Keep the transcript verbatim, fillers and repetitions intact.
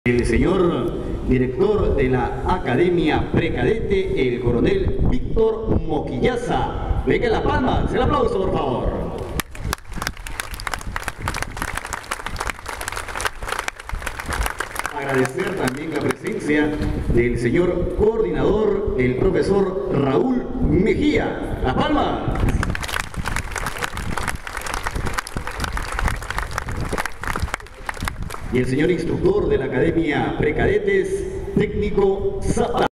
El señor director de la Academia Precadete, el coronel Víctor Moquillaza. Venga las palmas, el aplauso por favor. Agradecer también la presencia del señor coordinador, el profesor Raúl Mejía. Las palmas. Y el señor instructor de la Academia Precadetes, técnico Zapata.